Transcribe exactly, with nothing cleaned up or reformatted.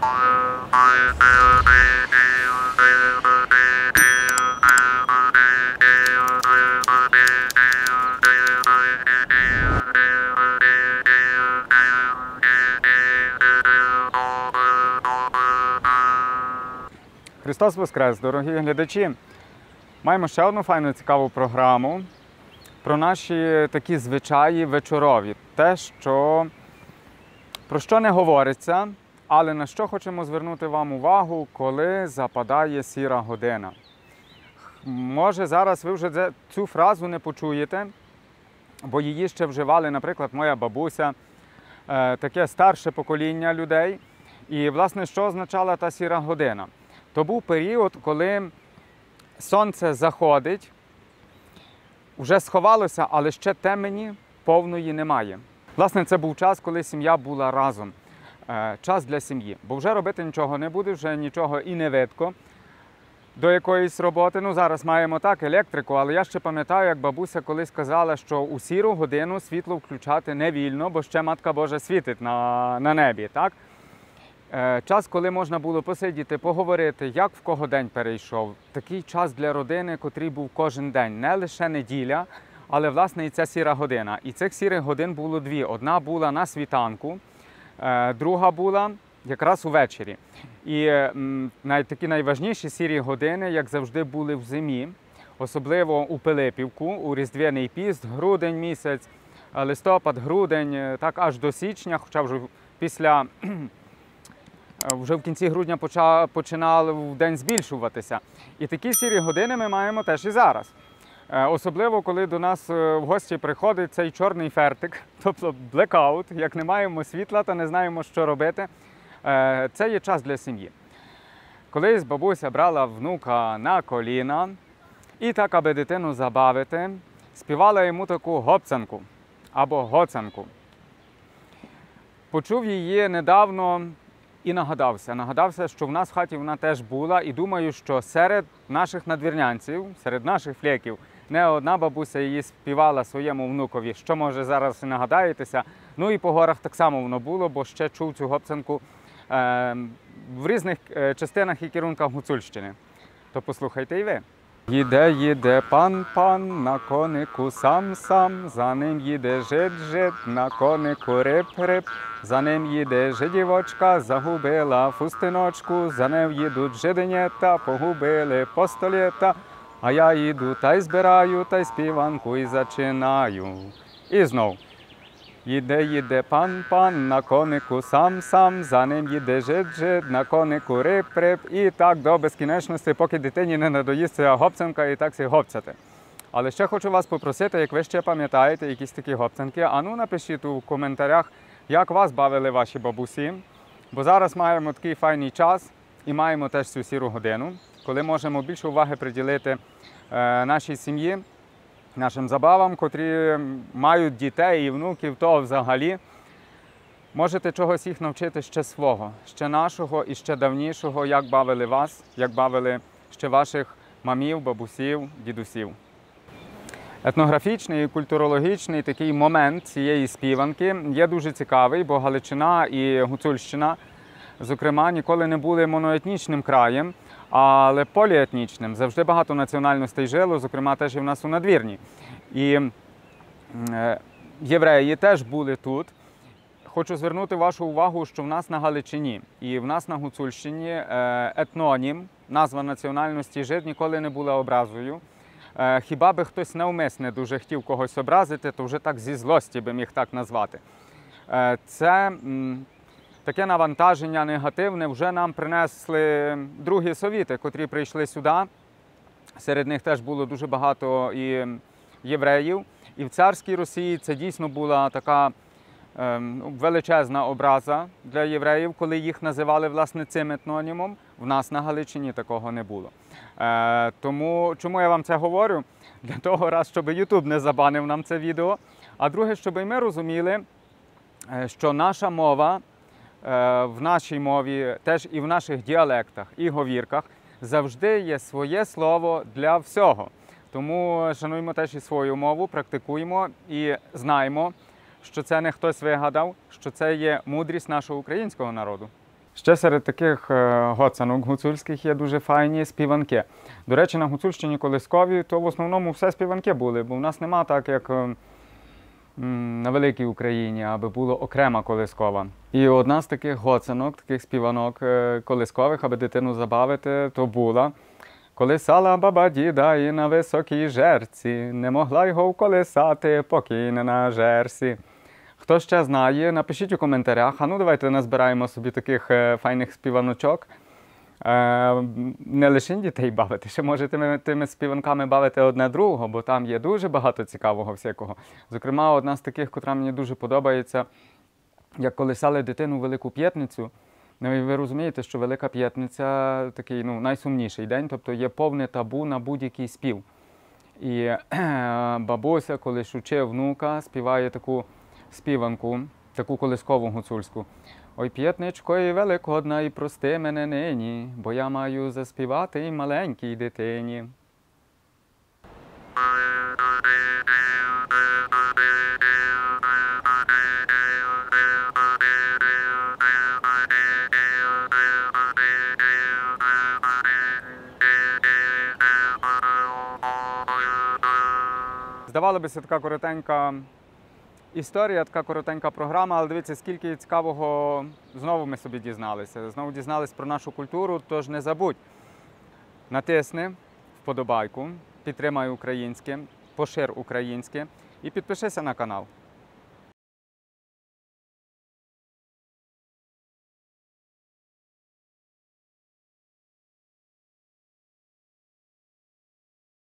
Христос Воскрес, дорогі глядачі! Маємо ще одну файну цікаву програму про наші такі звичаї вечорові. Те, що, про що не говориться, але на що хочемо звернути вам увагу, коли западає сіра година. Може, зараз ви вже цю фразу не почуєте, бо її ще вживали, наприклад, моя бабуся, таке старше покоління людей. І, власне, що означала та сіра година? То був період, коли сонце заходить, вже сховалося, але ще темені повної немає. Власне, це був час, коли сім'я була разом. Час для сім'ї. Бо вже робити нічого не буде, вже нічого і не видко до якоїсь роботи. Ну, зараз маємо так, електрику, але я ще пам'ятаю, як бабуся колись казала, що у сіру годину світло включати не вільно, бо ще Матка Божа світить на, на небі, так? Час, коли можна було посидіти, поговорити, як в кого день перейшов. Такий час для родини, котрий був кожен день. Не лише неділя, але, власне, і ця сіра година. І цих сірих годин було дві. Одна була на світанку, друга була якраз увечері. І навіть такі найважніші сірі години, як завжди, були в зимі. Особливо у Пилипівку, у Різдвяний піст, грудень місяць, листопад, грудень, так аж до січня, хоча вже після... Вже в кінці грудня починали в день збільшуватися. І такі сірі години ми маємо теж і зараз. Особливо, коли до нас в гості приходить цей чорний фертик, тобто блекаут, як не маємо світла та не знаємо, що робити. Це є час для сім'ї. Колись бабуся брала внука на коліна і так, аби дитину забавити, співала йому таку гопцанку або гоцанку. Почув її недавно і нагадався. Нагадався, що в нас в хаті вона теж була, і думаю, що серед наших надвірнянців, серед наших флєків, не одна бабуся її співала своєму внукові, що, може, зараз і нагадаєтеся. Ну і по горах так само воно було, бо ще чув цю гопцанку е, в різних частинах і керунках Гуцульщини. То послухайте і ви. Їде, їде пан-пан, на конику сам-сам, за ним їде жид-жид, на конику рип-рип, за ним їде жидівочка, загубила фустиночку, за ним їдуть жиденєта, погубили постолєта, а я їду та й збираю, та й співанку і зачинаю. І знов. Їде, їде пан-пан, на конику сам-сам, за ним їде жид-жид, на конику рип-рип. І так до безкінечності, поки дитині не надоїсть ця гопцанка і так всі гопцяти. Але ще хочу вас попросити, як ви ще пам'ятаєте якісь такі гопцанки, а ну напишіть у коментарях, як вас бавили ваші бабусі. Бо зараз маємо такий файний час і маємо теж цю сіру годину, коли можемо більше уваги приділити е, нашій сім'ї, нашим забавам, котрі мають дітей і внуків, то взагалі можете чогось їх навчити ще свого, ще нашого і ще давнішого, як бавили вас, як бавили ще ваших мамів, бабусів, дідусів. Етнографічний і культурологічний такий момент цієї співанки є дуже цікавий, бо Галичина і Гуцульщина, зокрема, ніколи не були моноетнічним краєм, але поліетнічним. Завжди багато національностей жило, зокрема, теж і в нас у надвірні. І е, євреї теж були тут. Хочу звернути вашу увагу, що в нас на Галичині і в нас на Гуцульщині е, етнонім, назва національності жид ніколи не була образою. Е, хіба би хтось навмисне дуже хотів когось образити, то вже так зі злості би міг так назвати. Е, це... М, Таке навантаження негативне вже нам принесли другі совіти, котрі прийшли сюди. Серед них теж було дуже багато і євреїв. І в царській Росії це дійсно була така е, величезна образа для євреїв, коли їх називали, власне, цим етнонімом. В нас на Галичині такого не було. Е, тому, чому я вам це говорю? Для того, раз, щоб Ютуб не забанив нам це відео. А друге, щоб і ми розуміли, що наша мова, в нашій мові, теж і в наших діалектах і говірках завжди є своє слово для всього. Тому шануємо теж і свою мову, практикуємо і знаємо, що це не хтось вигадав, що це є мудрість нашого українського народу. Ще серед таких е, гоцанок гуцульських є дуже файні співанки. До речі, на Гуцульщині колискові, то в основному все співанки були, бо в нас нема так, як е, на великій Україні, аби була окрема колискова. І одна з таких гоцанок, таких співанок е, колискових, аби дитину забавити, то була «Колисала баба діда і на високій жерці, не могла його вколисати, поки не на жерсі». Хто ще знає, напишіть у коментарях. А ну давайте назбираємо собі таких е, файних співаночок. Е, не лише дітей бавити, ще можете тими, тими співанками бавити одне другого, бо там є дуже багато цікавого всякого. Зокрема, одна з таких, котра мені дуже подобається, як колисали дитину Велику П'ятницю. Ну і ви розумієте, що Велика П'ятниця такий ну, найсумніший день, тобто є повне табу на будь-який спів. І е, бабуся, коли шуче внука, співає таку співанку, таку колискову гуцульську. «Ой, п'ятничко і великодна, і прости мене нині, бо я маю заспівати й маленькій дитині». Здавалося б, це така коротенька історія, така коротенька програма, але дивіться, скільки цікавого знову ми собі дізналися. Знову дізнались про нашу культуру, тож не забудь, натисни вподобайку, підтримай українське, пошир українське і підпишися на канал.